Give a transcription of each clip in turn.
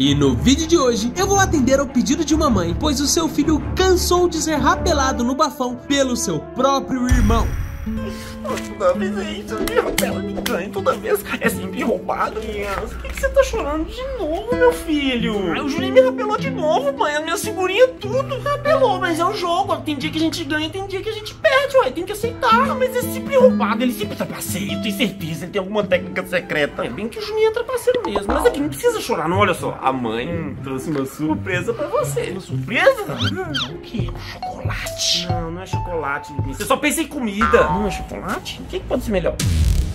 E no vídeo de hoje eu vou atender ao pedido de uma mãe, pois o seu filho cansou de ser rapelado no bafão pelo seu próprio irmão. Toda vez é isso, me rapela, me ganha, toda vez é sempre roubado, criança. Por que você tá chorando de novo, meu filho? O Juninho me rapelou de novo, mãe, as minhas figurinhas tudo rapelou, mas é o jogo, tem dia que a gente ganha, tem dia que a gente perde, ué, tem que aceitar. Mas é sempre roubado, ele sempre é trapaceiro, eu tenho certeza, ele tem alguma técnica secreta. É bem que o Juninho é trapaceiro mesmo, mas aqui não precisa chorar não, olha só, a mãe trouxe uma surpresa pra você. Uma surpresa? O que? Chocolate? Não, não é chocolate, você só pensa em comida. Não é chocolate? O que pode ser melhor?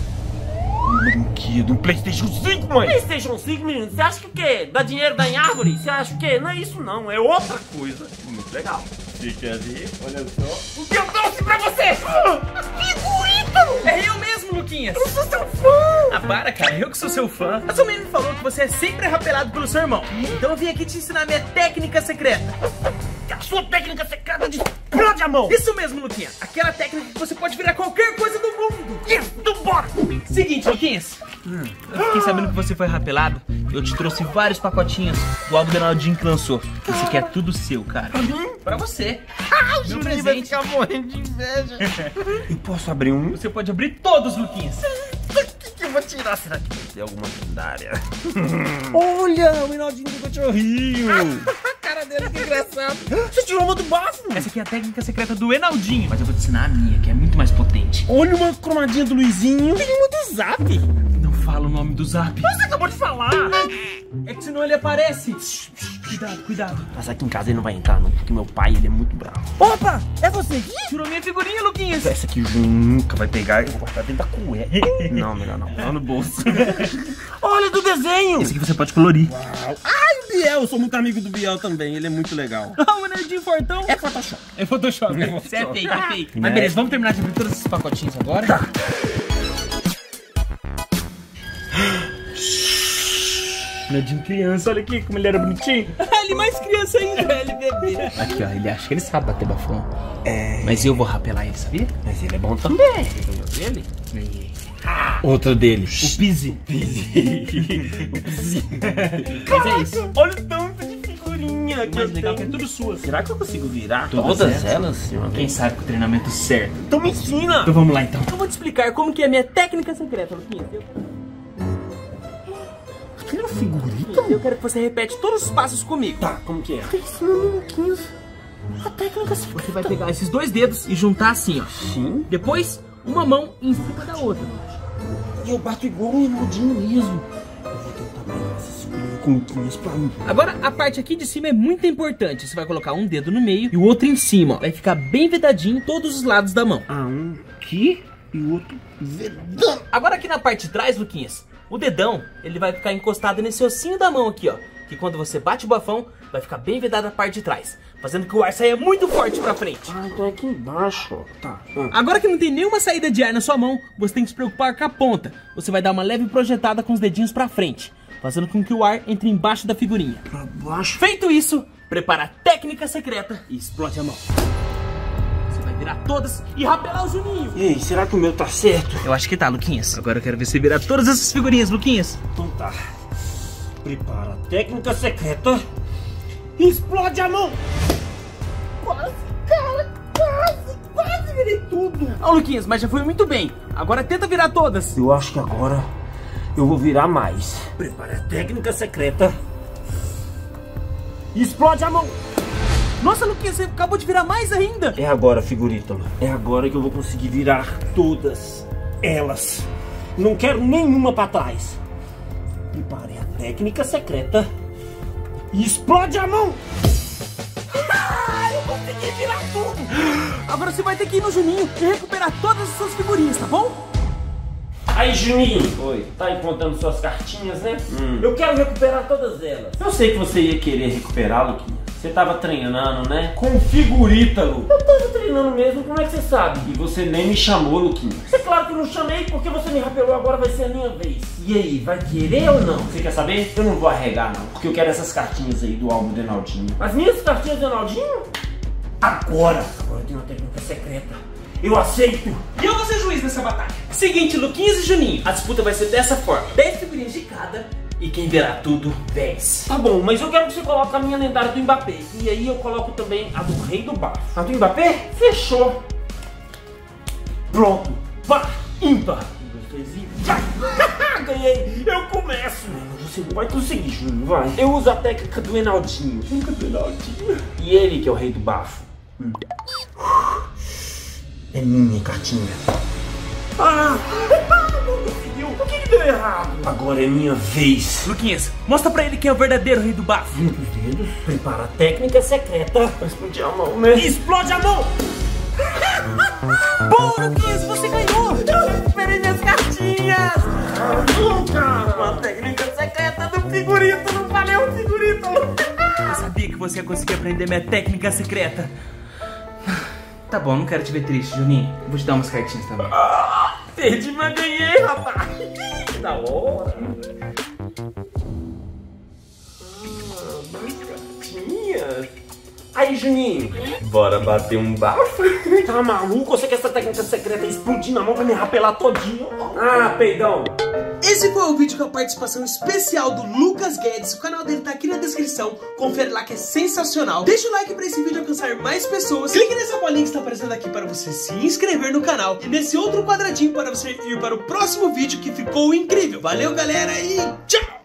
Um brinquedo, um PlayStation 5, mãe! PlayStation 5, menino? Você acha que o quê? Dá dinheiro, dá em árvore? Você acha o quê? Não é isso não, é outra coisa. Muito legal. Você quer ver? Olha só. O que eu trouxe pra você? Figurita! É eu mesmo, Luquinhas! Eu sou seu fã! Ah, para, cara, eu que sou seu fã. A sua mãe me falou que você é sempre rapelado pelo seu irmão. Então eu vim aqui te ensinar minha técnica secreta. A sua técnica secreta de explode a mão! Isso mesmo, Luquinha. Aquela técnica que você pode virar qualquer coisa do mundo. Isso, bora! Seguinte, Luquinhas. Eu fiquei sabendo que você foi rapelado. Eu te trouxe vários pacotinhos do álbum do Ronaldinho que lançou. Esse aqui é tudo seu, cara. Pra você. O Juninho vai ficar morrendo de inveja. Eu posso abrir um? Você pode abrir todos, Luquinhas. O que eu vou tirar? Será que vai ter alguma lendária? Olha, o Ronaldinho do cachorrinho. A cara dele, que engraçado. Você tirou uma do bafo? Essa aqui é a técnica secreta do Enaldinho. Mas eu vou te ensinar a minha, que é muito mais potente. Olha uma cromadinha do Luizinho. Tem uma do Zap. Não fala o nome do Zap. Você acabou de falar. É que senão ele aparece. Cuidado, cuidado. Mas aqui em casa ele não vai entrar não, porque meu pai, ele é muito bravo. Opa, é você aqui? Tirou minha figurinha, Luquinhas. Essa aqui o Juninho nunca vai pegar. Eu vou guardar dentro da cueca. Não, melhor não. Lá no bolso. Olha do desenho. Esse aqui você pode colorir. Uau. Ai, o Biel. Eu sou muito amigo do Biel também. Ele é muito legal. Ah, o Nerdinho Fortão. É Photoshop. É Photoshop. Você é fake, é fake. Mas beleza, vamos terminar de abrir todos esses pacotinhos agora. Tá. Nerdinho criança, olha aqui como ele era bonitinho. Ele mais criança ainda. Ele bebê. Aqui, ó, ele acha que ele sabe bater bafão. É. Mas eu vou rapelar ele, sabia? Mas ele é bom também. Você ganhou dele? Ganhei. Outro dele. O Pizzi. Mas é isso. Olha o tanto de figurinha. O mais legal é que é tudo sua. Será que eu consigo virar Todas elas, senhor? Quem sabe com o treinamento certo. Então me ensina. Então vamos lá, então. Eu vou te explicar como que é a minha técnica secreta, Luquinhas. Aquilo é figurita? Eu quero que você repete todos os passos comigo. Tá, como que é? A técnica secreta. Você vai pegar esses dois dedos e juntar assim, ó. Sim. Depois, uma mão em cima da outra. E eu bato igual um Ronaldinho mesmo. Eu vou tentar pegar essas figurinhas conquinhas pra mim. Agora, a parte aqui de cima é muito importante. Você vai colocar um dedo no meio e o outro em cima, ó. Vai ficar bem vedadinho todos os lados da mão. Ah, um aqui e o outro vedando. Agora aqui na parte de trás, Luquinhas, o dedão, ele vai ficar encostado nesse ossinho da mão aqui, ó. Que quando você bate o bafão, vai ficar bem vedado a parte de trás, fazendo que o ar saia muito forte pra frente. Ah, então é aqui embaixo, ó. Tá. Agora que não tem nenhuma saída de ar na sua mão, você tem que se preocupar com a ponta. Você vai dar uma leve projetada com os dedinhos pra frente, fazendo com que o ar entre embaixo da figurinha. Pra baixo. Feito isso, prepara a técnica secreta e explode a mão. Você vai virar todas e rapelar o Juninho. Ei, será que o meu tá certo? Eu acho que tá, Luquinhas. Agora eu quero ver você virar todas essas figurinhas, Luquinhas. Então tá. Prepara a técnica secreta e explode a mão. Quase, cara, quase virei tudo. Ó, Luquinhas, mas já foi muito bem. Agora tenta virar todas. Eu acho que agora eu vou virar mais. Prepara a técnica secreta e explode a mão. Nossa, Luquinhas, você acabou de virar mais ainda. É agora, figurita, mano. É agora que eu vou conseguir virar todas elas. Não quero nenhuma pra trás. Preparei a técnica secreta e explode a mão. Eu consegui virar tudo. Agora você vai ter que ir no Juninho e recuperar todas as suas figurinhas, tá bom? Aí, Juninho. Oi. Tá aí contando suas cartinhas, né? Eu quero recuperar todas elas. Eu sei que você ia querer recuperar, Luquinha. Você tava treinando, né? Com figurita, Lu. Eu tava treinando mesmo, como é que você sabe? E você nem me chamou, Luquinha. É claro que eu não chamei, porque você me rapelou, agora vai ser a minha vez. E aí, vai querer ou não? Você quer saber? Eu não vou arregar, não. Porque eu quero essas cartinhas aí do álbum do Ronaldinho. As minhas cartinhas do Ronaldinho? Agora! Agora tem uma técnica secreta. Eu aceito! E eu vou ser juiz nessa batalha. Seguinte, Luquinhas e Juninho, a disputa vai ser dessa forma: 10 figurinhas de cada, E quem verá tudo, vence. Tá bom, mas eu quero que você coloque a minha lendária do Mbappé. E aí eu coloco também a do Rei do Bafo. A do Mbappé? Fechou. Pronto. Par, ímpar. Ganhei. Eu começo. Você não vai conseguir, Júnior, vai. Eu uso a técnica do Enaldinho. E ele que é o Rei do Bafo. É minha cartinha. Ah! Não conseguiu. O que deu errado? Agora é minha vez. Luquinhas, mostra pra ele quem é o verdadeiro Rei do Bafo. Vira pros dedos. Prepara a técnica secreta. Vai explodir a mão, né? Explode a mão! Boa, Luquinhas, você ganhou! Eu recuperei minhas cartinhas! Cara! Uma técnica secreta do figurito! Não valeu o figurito! Eu sabia que você ia conseguir aprender minha técnica secreta. Tá bom, não quero te ver triste, Juninho. Vou te dar umas cartinhas também. Perdi, mas ganhei, rapaz! Que da hora! Cartinhas! Aí, Juninho, bora bater um bafo? Tá maluco? Você quer essa técnica secreta explodir na mão pra me rapelar todinho? Ah, peidão! Esse foi o vídeo com a participação especial do Lucas Guedes. O canal dele tá aqui na descrição. Confere lá que é sensacional. Deixa o like pra esse vídeo alcançar mais pessoas. Clique nessa bolinha que está aparecendo aqui para você se inscrever no canal. E nesse outro quadradinho para você ir para o próximo vídeo que ficou incrível. Valeu, galera, e tchau!